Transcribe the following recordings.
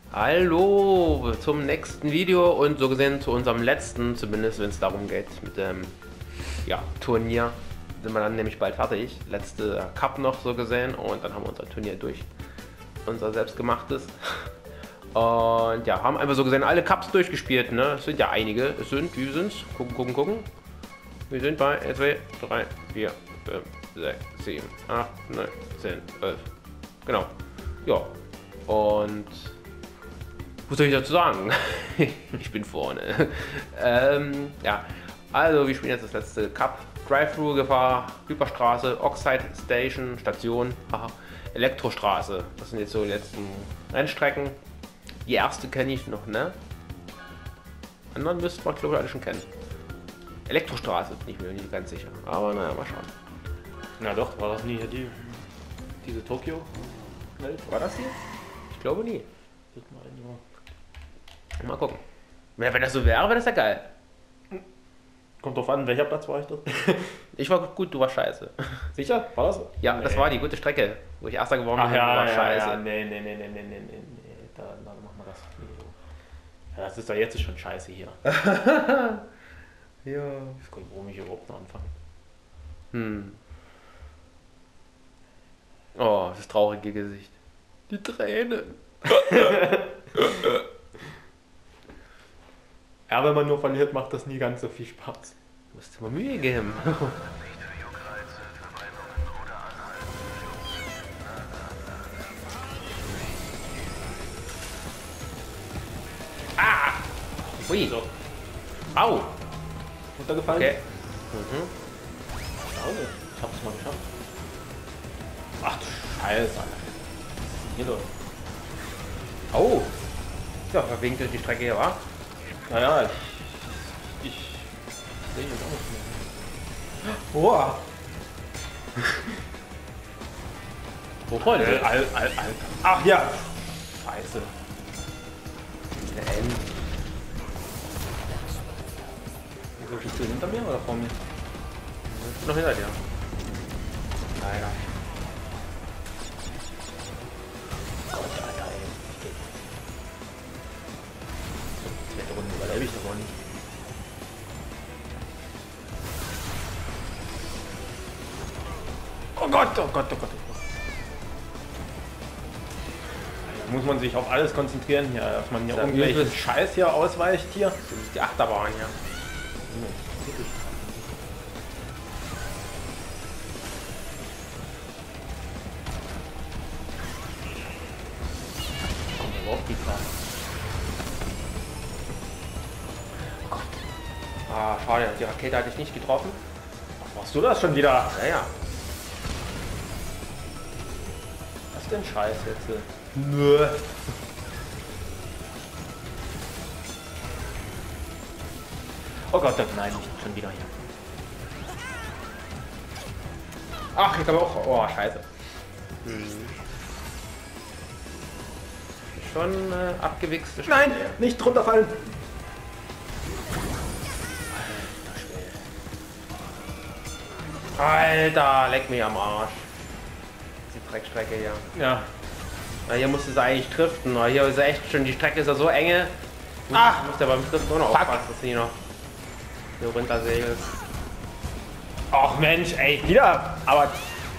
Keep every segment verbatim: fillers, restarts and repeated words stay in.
Hallo zum nächsten Video und so gesehen zu unserem letzten, zumindest wenn es darum geht, mit dem ja, Turnier. Sind wir dann nämlich bald fertig. Letzte Cup noch so gesehen und dann haben wir unser Turnier durch. Unser selbstgemachtes. Und ja, haben einfach so gesehen alle Cups durchgespielt. Ne? Es sind ja einige. Es sind, wie sind es? Gucken, gucken, gucken. Wir sind bei zwei, drei, vier, fünf, sechs, sieben, acht, neun, zehn, elf. Genau. Ja. Und was soll ich dazu sagen? Ich bin vorne. ähm, ja, also wir spielen jetzt das letzte Cup. Drive-Thru-Gefahr, Hyperstraße, Oxide Station, Station, haha, Elektrostraße. Das sind jetzt so die letzten Rennstrecken. Die erste kenne ich noch, ne? Anderen müsste man, glaube ich, alle schon kennen. Elektrostraße bin ich mir nicht ganz sicher. Aber naja, mal schauen. Na doch, war das nie hier die, diese Tokio-Welt? War das hier? Ich glaube nie. Mal gucken. Ja, wenn das so wäre, wäre das ja geil. Kommt drauf an, welcher Platz war ich dort? Ich war gut, du warst scheiße. Sicher? War das? Ja, nee. Das war die gute Strecke, wo ich Erster geworden Ach bin. ja, war ja, scheiße. ja, nee, nee, nee, nee, nee, nee, nee, da, da machen wir das. Ja, das ist doch jetzt schon scheiße hier. Ja. Ich weiß gar nicht, warum ich hier überhaupt noch anfange. Hm. Oh, das traurige Gesicht. Die Tränen. Ja, wenn man nur verliert, macht das nie ganz so viel Spaß. Du musst dir mal Mühe geben. Ah! Ui. So. Au! Runtergefallen? Okay. Mhm. Schade. Ich hab's mal geschafft. Ach du Scheiße. Hier doch. Oh! Ja, verwinkt durch die Strecke hier, wa? Naja, ich. Ich. sehe jetzt auch nicht mehr. Boah! Wovon? Al, al, al, al. Ach ja! Scheiße. Nein. Wieso bist du hinter mir oder vor mir? Noch hinter dir. Leider. Gott, Alter, ey. Zweite Runde überlebe ich doch nicht. Oh Gott, oh Gott, oh Gott. Da muss man sich auf alles konzentrieren hier, dass man hier Ja, irgendwelchen übelst. Scheiß hier ausweicht hier. Das ist die Achterbahn hier. Kommt überhaupt die Karte. Ah, schade, die Rakete hatte ich nicht getroffen. Machst du das schon wieder? Naja. Was denn Scheiß jetzt? Nö. Oh Gott, nein, nicht schon wieder hier. Ach, ich glaube auch. Oh, scheiße. Hm. Schon äh, abgewichste Strecke. Nein, nicht runterfallen. Alter, leck mich am Arsch. Die Dreckstrecke hier. Ja. Na, hier musst du es eigentlich driften. Aber hier ist ja echt schon, die Strecke ist ja so enge. Ah! Du musst ja beim Driften auch noch Fuck. aufpassen, dass du nicht noch hier runter segelst. Ach Mensch, ey, wieder. Aber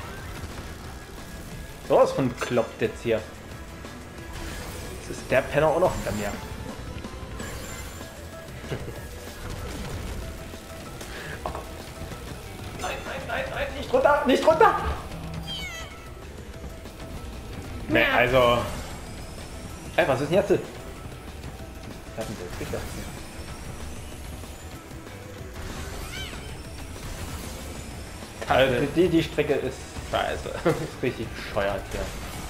sowas von bekloppt jetzt hier. Jetzt ist der Penner auch noch hinter mir. Oh Gott. Nein, nein, nein, nein, nicht runter, nicht runter. Nee, also. Ey, was ist denn jetzt? Was hat denn das gedacht? Also die, die Strecke ist scheiße. Ist richtig bescheuert hier.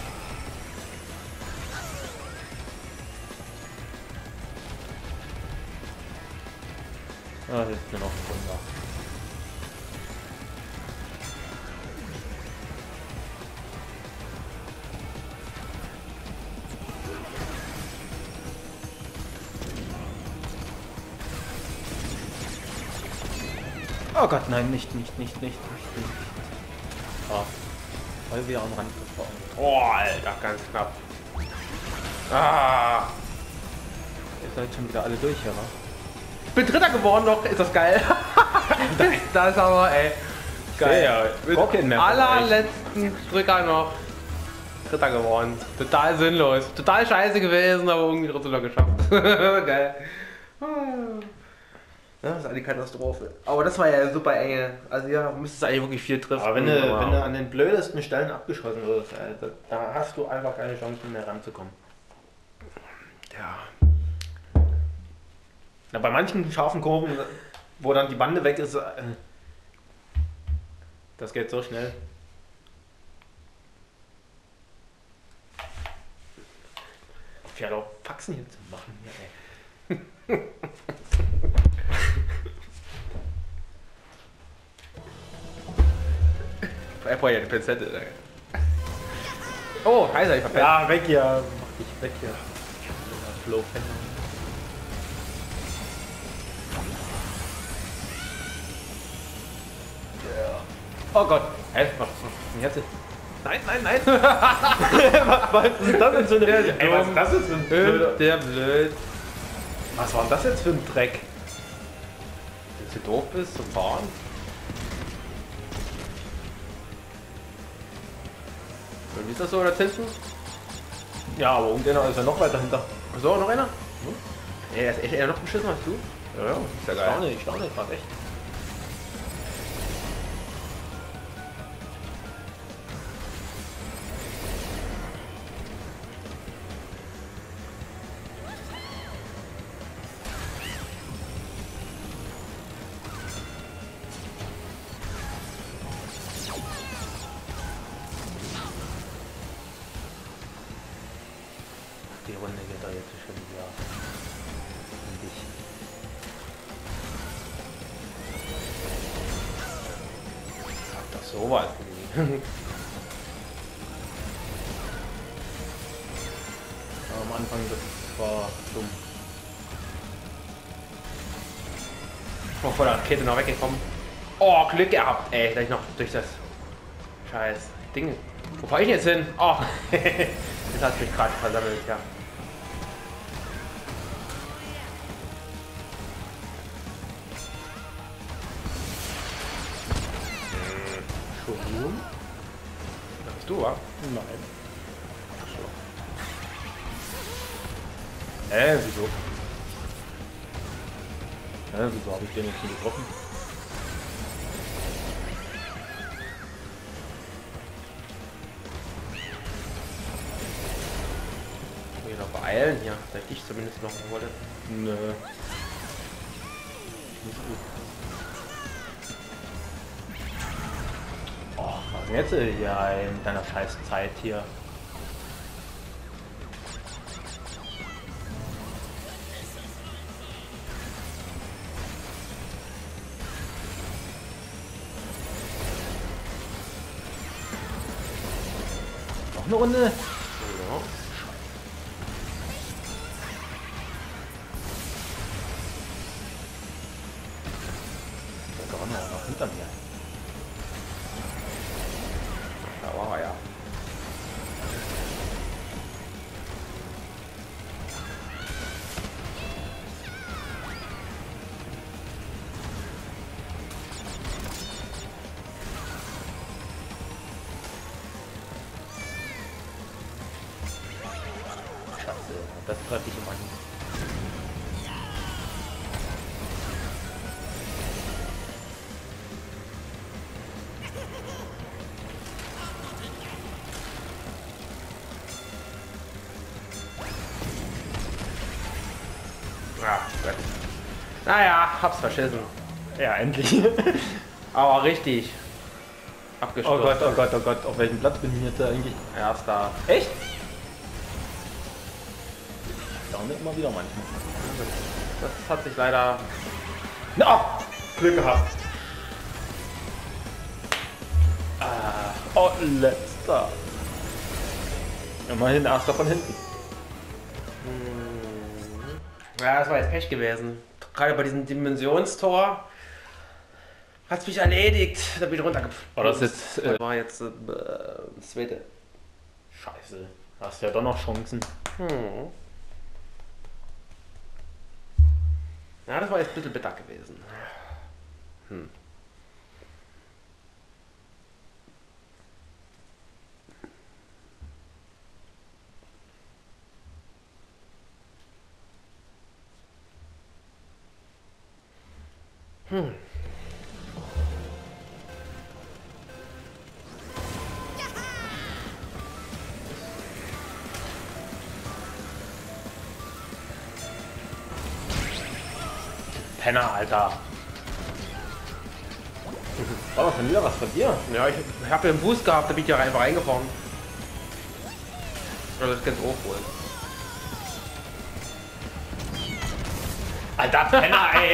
Ah, das ist nur noch ein Wunder. Oh Gott, nein, nicht, nicht, nicht, nicht, nicht, nicht. Oh, voll wieder am Rand gefahren. Oh, Alter, ganz knapp. Ah. Ihr seid schon wieder alle durch, ja, wa? Ich bin Dritter geworden noch, ist das geil. Das ist aber, ey. Geil. Ja, Mit Rocket Map allerletzten Drücker noch Dritter geworden. Total sinnlos. Total scheiße gewesen, aber irgendwie trotzdem noch geschafft. Geil. Das ist eine Katastrophe. Aber das war ja super enge. Also ja, müsstest du eigentlich wirklich viel treffen. Aber wenn du, wenn du an den blödesten Stellen abgeschossen wirst, Alter, da hast du einfach keine Chance mehr ranzukommen. Ja. Na, bei manchen scharfen Kurven, wo dann die Bande weg ist, äh, das geht so schnell. Ich werde auch Faxen hier zu machen. Ja, ey. Er braucht ja eine Pinzette. Oh, heißer, ich verpennt. Ja, weg hier. Mach dich weg hier. Flow. Oh Gott. Hä? Was ist jetzt? Nein, nein, nein. Was ist das denn für eine... Der Ey, was ist das jetzt für ein blöder... Der blöd. Was war denn das jetzt für ein Dreck? Wenn du doof bist zum Fahren. Und wie ist das so da hinten? Ja, aber um den ist ja noch weiter hinter. So, noch einer? Hm? Ey, der ist echt eher noch beschissen als du. Ja, ja. Ist ja Ich geil. staune, ich staune gerade echt. Die Runde geht da jetzt schon wieder um dich. Ach, das so was gewesen. Am Anfang, das war dumm. Oh, vor der Rakete noch weggekommen. Oh, Glück gehabt, ey, dass ich noch durch das scheiß Ding. Wo fahr ich jetzt hin? Oh, das hat mich gerade versammelt, ja. Entschuldigung? Das bist du, wa? Nein. Äh, wieso? Hä, wieso habe ich den jetzt nicht getroffen? Ich muss mich noch beeilen hier, dass ich zumindest noch hole. Nö. Nicht gut. Oh, was denn jetzt äh, ja, in deiner scheiß Zeit hier? Noch eine Runde? Ja. Der Donner noch hinter mir. Da war er ja. Scheiße, das treffe ich immer nicht. Ja, Gott. Naja, hab's verschissen. Ja, endlich. Aber richtig. Oh Abgestürzt. Gott, oh Gott, oh Gott, auf welchem Platz bin ich jetzt eigentlich? Erster. Echt? Staune immer wieder manchmal. Das hat sich leider. Na, Glück gehabt. Ah, oh, letzter. Immerhin erster von hinten. Ja, das war jetzt Pech gewesen. Gerade bei diesem Dimensionstor hat's mich erledigt. Da bin ich runtergefallen. Oh, das ist jetzt, äh, das war jetzt äh, das zweite. Scheiße. Hast ja doch noch Chancen. Hm. Ja, das war jetzt ein bisschen bitter gewesen. Hm. Hm. Penner, Alter. War doch schon wieder was von dir? Ja, ich, ich habe ja einen Boost gehabt, da bin ich ja einfach reingefahren. Also das ganz hochholen. Alter, Penner, ey.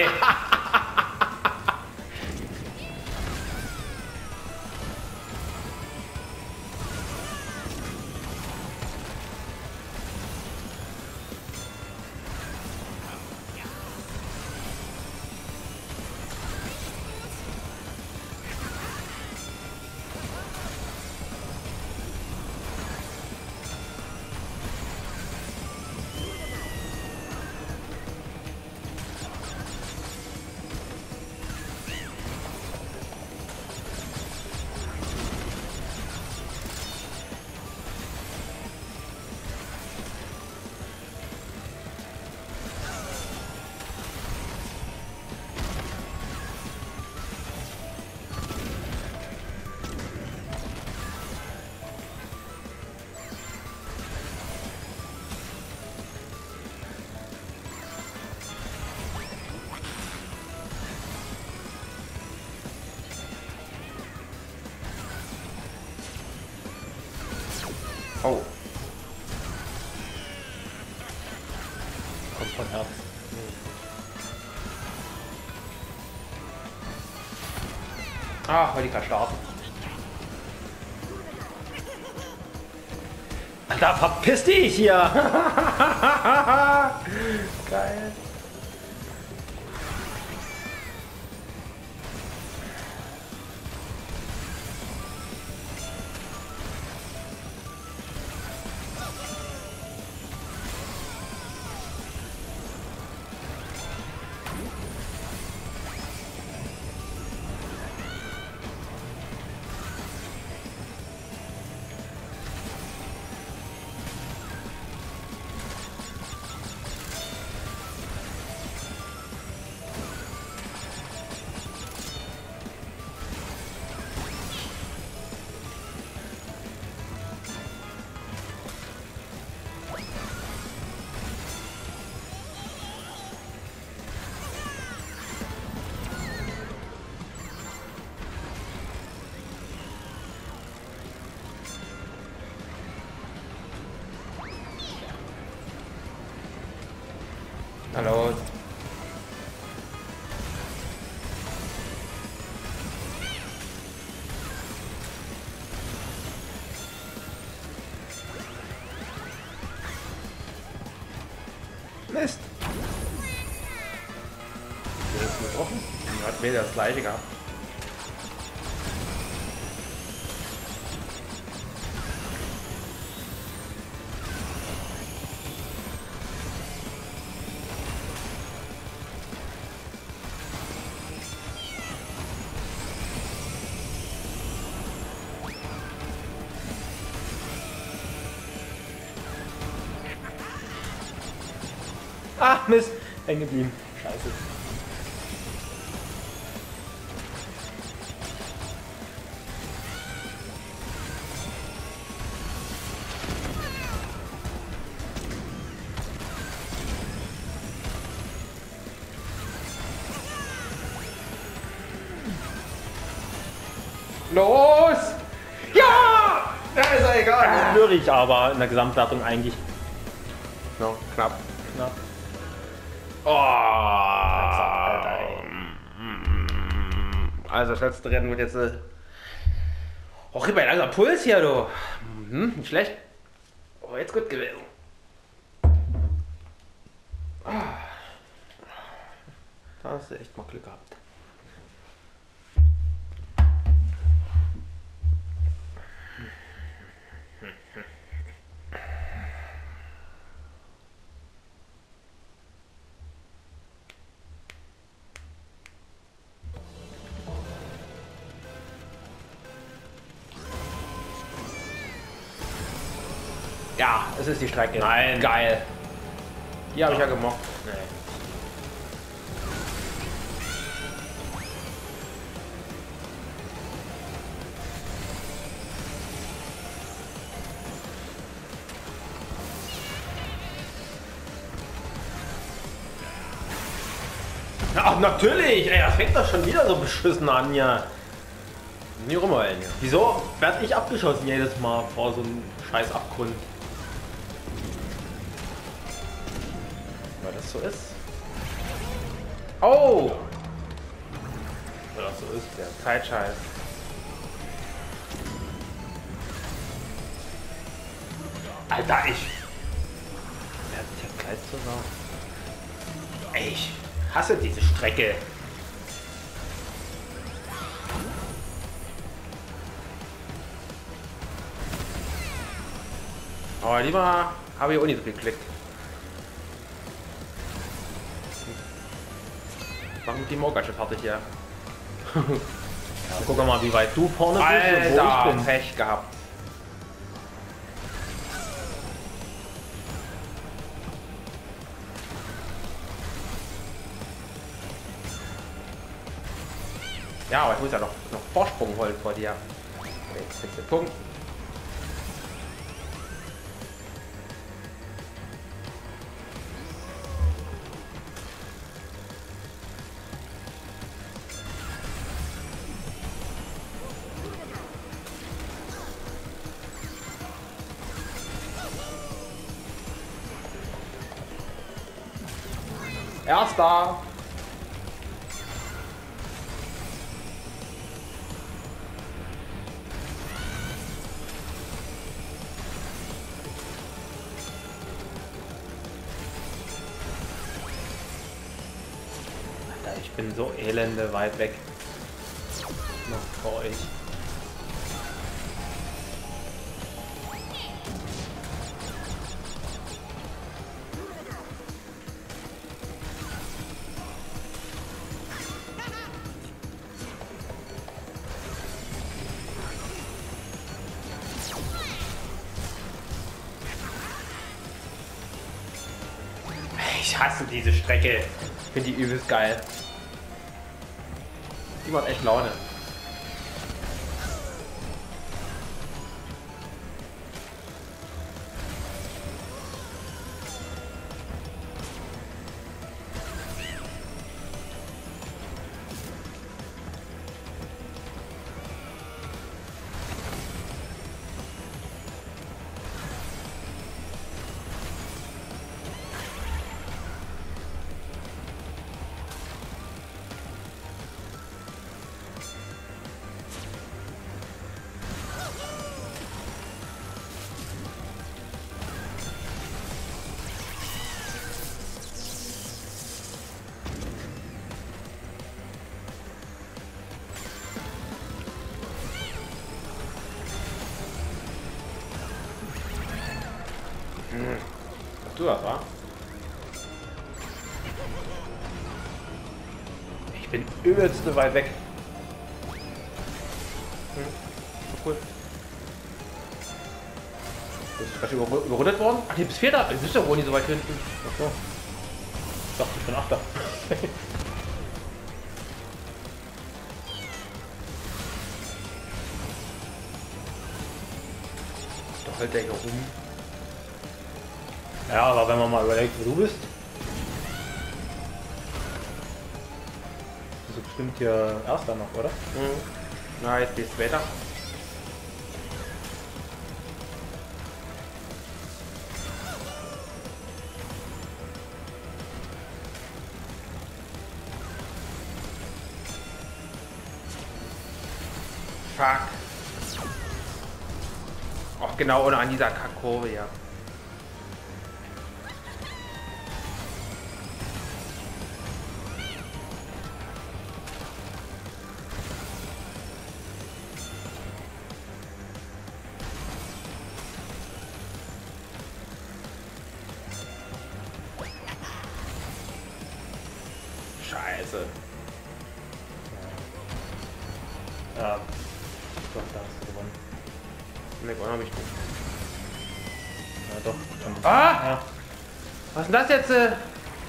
Oh. Kommt von Herz. Ach, weil die gerade starten. Alter, verpiss dich hier! Geil. Hallo. Mist. Der ist gebrochen. Hat wieder das gleiche gehabt. Ah, Mist. Hängen geblieben. Scheiße. Los! Ja! Ja, ist ja egal. Blörig, aber in der Gesamtwertung eigentlich No, knapp. knapp. Oh. Also das letzte Rennen wird jetzt... Äh oh, gib mal ein langer Puls hier, du. Mhm, nicht schlecht. Oh, jetzt gut gewesen. Ah. Da hast du echt mal Glück gehabt. Ja, es ist die Strecke. Nein. Geil. Die habe ich ja gemocht. Nee. Ach, natürlich! Ey, das fängt doch schon wieder so beschissen an, ja. Nie rumheulen, ja. Wieso werde ich abgeschossen jedes Mal vor so einem scheiß Abgrund? Weil das so ist. Oh! Weil das so ist. Der Zeitscheiß. Alter, ich. Der hat ja Kleid zur Sau. Ey, ich hasse diese Strecke. Aber lieber habe ich auch nicht so geklickt. Mach mit die Morgasche fertig hier. Ja, guck mal, wie weit du vorne bist und wo ich Alter, bin. Pech gehabt. Ja, aber ich muss ja noch, noch Vorsprung holen vor dir. Okay, jetzt kriegst du den Punkt. Erster. Alter, ich bin so elende weit weg. Noch vor euch. Ich hasse diese Strecke. Ich finde die übelst geil. Die macht echt Laune. Hm. Du das, wa? Ich bin übelst weit weg. Hm. Cool. Bist du gerade über überrundet worden? Ach, du bist Vierter. Du bist ja wohl nicht so weit hinten. Ach so. Ich dachte, ich bin Achter. Doch hält der hier rum. Ja, aber wenn man mal überlegt, wo du bist. Bist du bestimmt hier Erster noch, oder? Mhm. Na, jetzt geht's weiter. Fuck. Ach genau, oder an dieser Kackkurve, ja. Scheiße. Ja. Doch, da hast du gewonnen. Ne, gewonnen habe ich nicht. Ja. doch. Ah! Ja. Was ist denn das jetzt? Äh?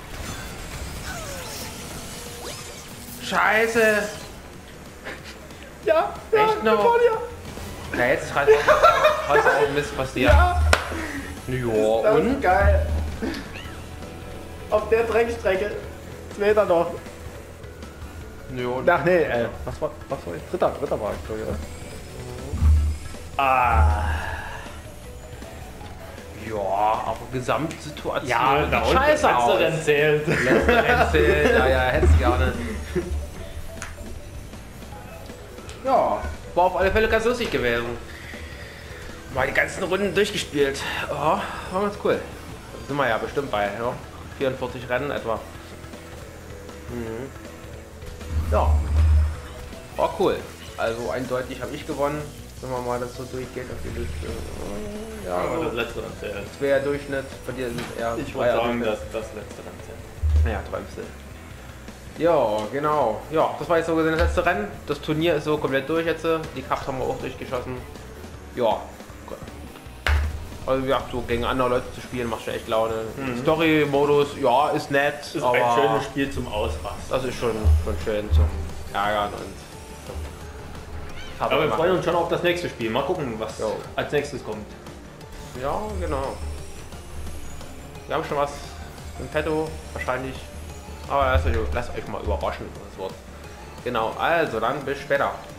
Scheiße! Ja, Echt noch? vor dir. Na, jetzt ist halt was auch Mist passiert. Ja, Ja, das und? ist geil. Auf der Dreckstrecke. Zweiter noch. Ja, Ach nee, äh, was war, was war ich? Dritter, dritter war ich, glaube ich, oder? Ah. ja, aber Gesamtsituation Ja, sieht da unten, scheiße aus. letzte Rennen zählt. Letzte Rennen zählt. Ja, ja, hätte ich gerne. Ja, war auf alle Fälle ganz lustig gewesen. Mal die ganzen Runden durchgespielt. Oh, war ganz cool. Da sind wir ja bestimmt bei ja, vierundvierzig Rennen etwa. Mhm. Ja, war cool. Also eindeutig habe ich gewonnen, wenn man mal das so durchgeht auf die Liste. Ja, Aber das so letzte Rennen zählt. Zweier Durchschnitt, bei dir sind eher Ich würde Zweier sagen, Durchschnitt. dass das letzte Rennen zählt. Ja, träumst du. Ja, genau. Ja, das war jetzt so gesehen das letzte Rennen. Das Turnier ist so komplett durch jetzt. Die Cups haben wir auch durchgeschossen. Ja. Also ja, so gegen andere Leute zu spielen macht schon echt Laune. Mhm. Story-Modus, ja, ist nett. Das ist aber ein schönes Spiel zum Ausrasten. das ist schon, schon schön zum Ärgern und zum Aber wir Fahrrad freuen machen. uns schon auf das nächste Spiel. Mal gucken, was Jo. als nächstes kommt. Ja, genau. Wir haben schon was im Petto, wahrscheinlich. Aber lasst euch, lasst euch mal überraschen, was das wird. Genau, also dann bis später.